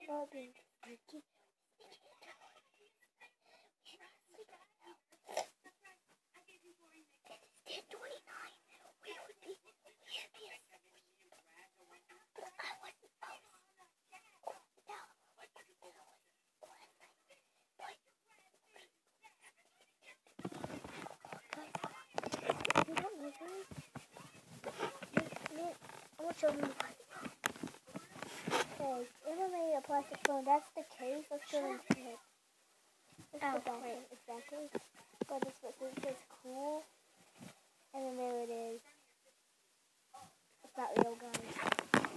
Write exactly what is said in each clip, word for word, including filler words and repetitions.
y'all being sneaky. It's ten twenty-nine. We would be, we should be asleep. But I wasn't, I was, oh, now, what you doing? What? What? You don't like me? I want to show you the plastic phone. Okay, Emma made a plastic phone. That's the case. Let's go into it. It's oh, the back wait. Exactly. But this what it says cool. And then there it is. It's not real, guys.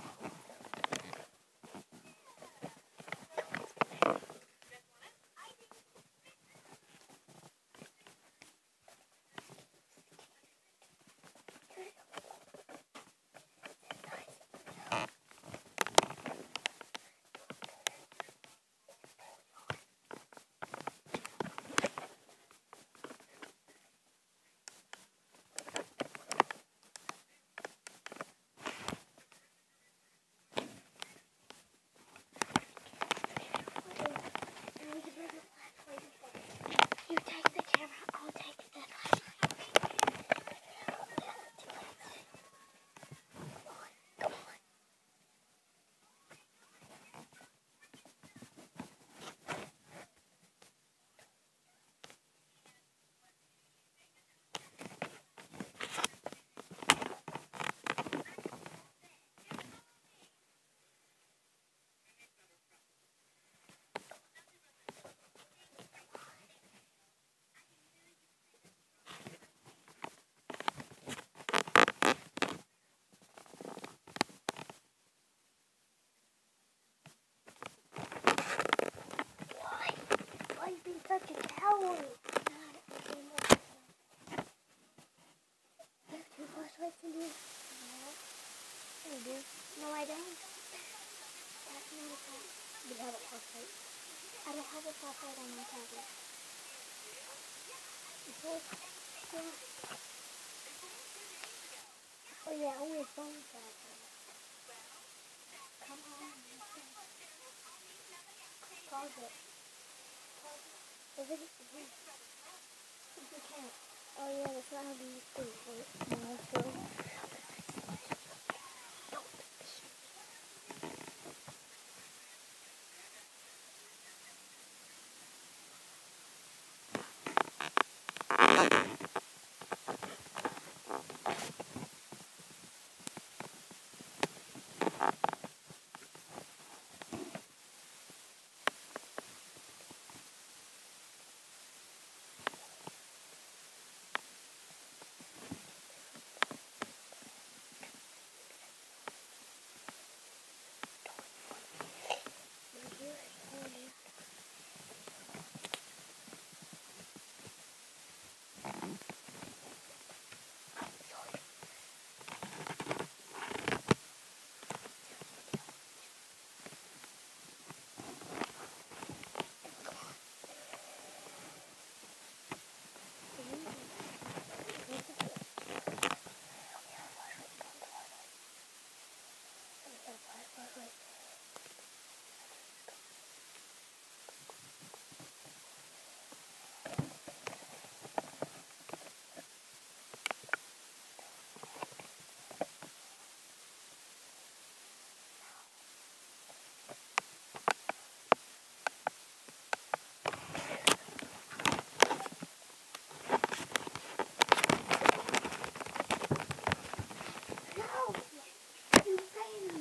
You take the camera, I'll take the flashlight. Come on, come on. Why are you being such a coward? You have two flashlights in here? No. You do. No, I don't. That's not a flashlight. You have a flashlight. I don't have a flashlight on my tablet. Yeah. Oh yeah, only a phone flashlight. Come on. Pause it. Is it? Is it? You can't. Oh yeah, that's not how you do it. No, so.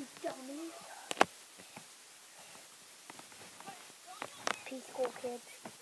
Peace, cool kids.